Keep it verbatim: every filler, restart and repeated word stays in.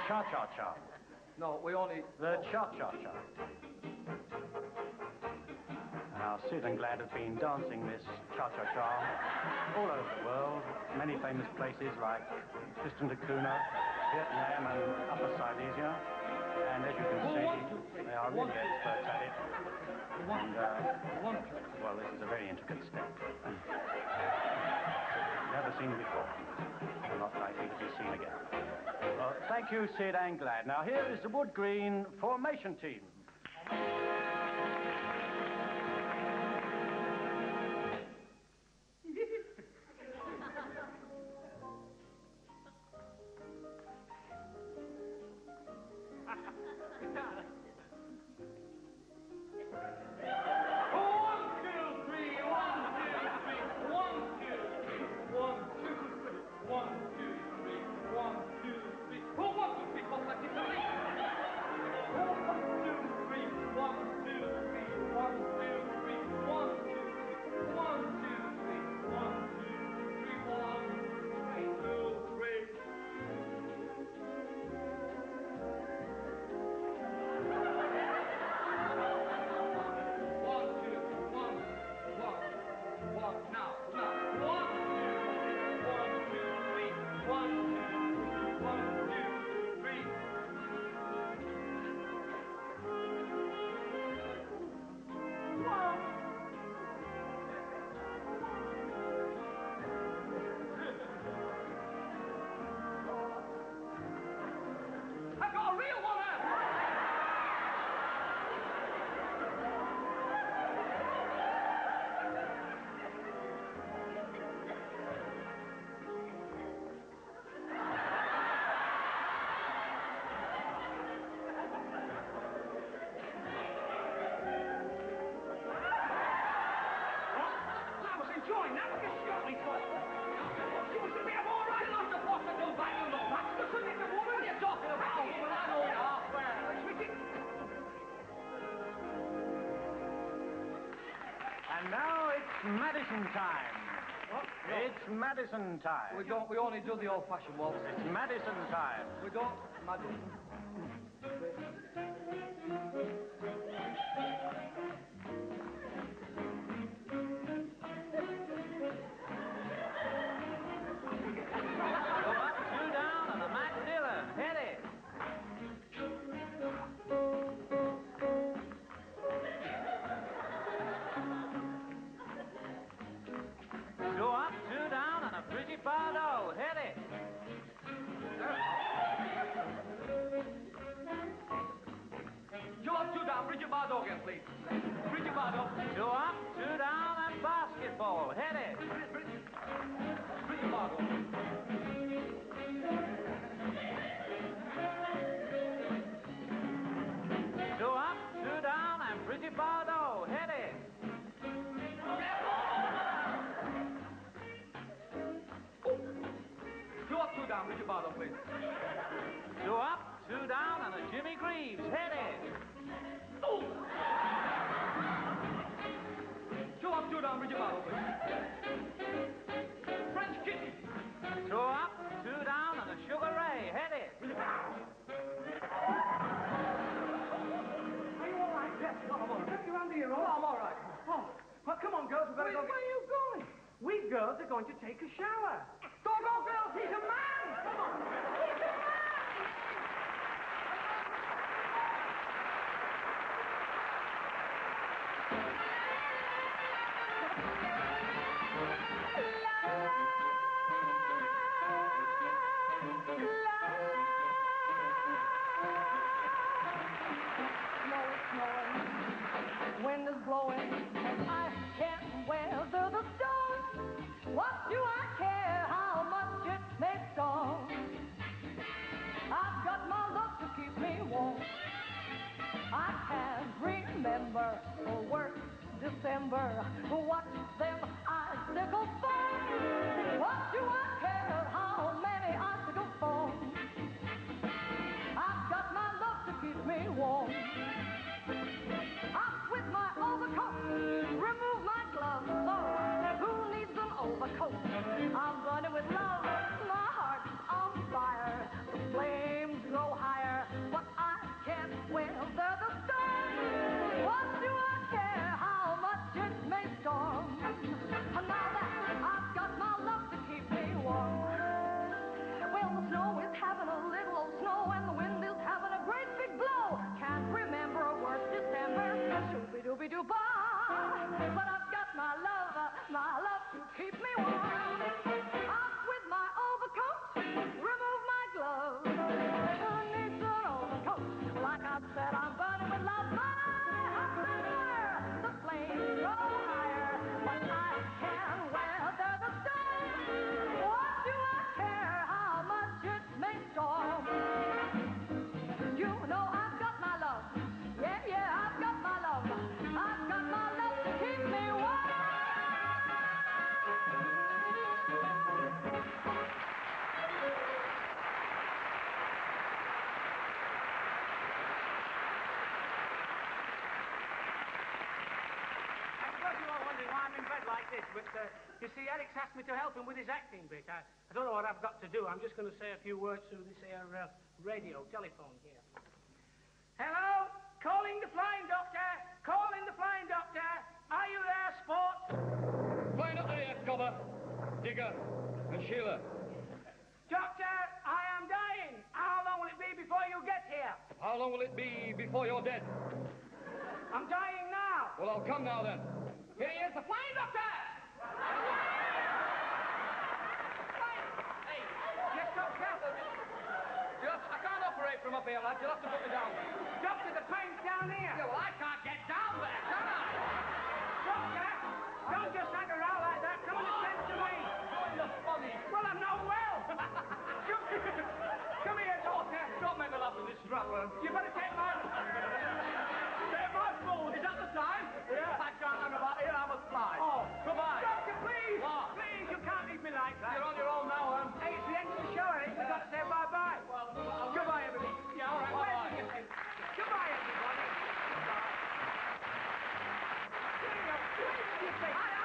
cha-cha-cha. No, we only... The cha-cha-cha. Now, Sid and Glad have been dancing this cha-cha-cha all over the world. Many famous places like Tristan da Cunha, Vietnam and Upper Silesia. And as you can see, they are really experts at it. And, uh, well, this is a very intricate step. Never seen before. Not likely to be seen again. Well, thank you, Sid and Glad. Now, here is the Wood Green formation team. And now it's Madison time. What? No. It's Madison time. We don't. We only do the old-fashioned waltz. It's Madison time. We don't. Madison. Two down and a Mac Dillon. Hit it. Two up, two down, and a pretty Bardo. Hit it. Two up, two down. Bridget Bardo again, please. Bridget Bardo. Two up, two down, and basketball. Hit it. Bridget Bardo. Two up, two down, and pretty Bardo. Hit it. Two up, two down. Bridget Bardo, please. Two up, two down, and a Jimmy Greaves. Hit it. Oh. Two up, two down. Bridget Bardo, please. French Kitty. Two up, two down, and a Sugar Ray. Hit it. Are you all right? Yes, I'm all right. You're under your arm. Oh, I'm all right. Oh, well, come on, girls. We better Where, go. where are you going? We girls are going to take a shower. Don't go, girls. He's a man. Come on. He's a man! Wind is blowing, and I can't weather the storm. What do I care how much it may storm? I've got my love to keep me warm. I can't remember a worse December. Watch them icicles fall. What do I care how many icicles fall? I've got my love to keep me warm. With my overcoat, remove my gloves, so who needs an overcoat? I'm burning with love, my heart's on fire, the flames go high. this, but uh, you see, Eric's asked me to help him with his acting bit. I, I don't know what I've got to do. I'm just going to say a few words through this here uh, radio, telephone here. Hello? Calling the flying doctor. Calling the flying doctor. Are you there, sport? Flying up here, Cobber, Digger, and Sheila. Doctor, I am dying. How long will it be before you get here? How long will it be before you're dead? I'm dying now. Well, I'll come now then. Here he is, the flying doctor! Hey, yes, doctor? Just, I can't operate from up here, lad. You'll have to put me down. Doctor, the plane's down here. Yeah, well, I can't get down there, can I? Doctor, don't just hang around like that. Come and attend to me. You're funny. Well, I'm not well. Come, come here, doctor. Don't make me laugh with this strapper. You better take my... Take my phone. Is that the time? Yeah. I can't hang about here. I must fly. Oh. Goodbye. Doctor, please. What? Please, you can't leave me like that. You're on your own now, then. Hey, it's the end of the show, Eric. We've got to say bye-bye. Well, I'll... Goodbye, everybody. Yeah, all right. Where Bye-bye. did you think? Goodbye, everybody. Goodbye. Here you go. Where did you think?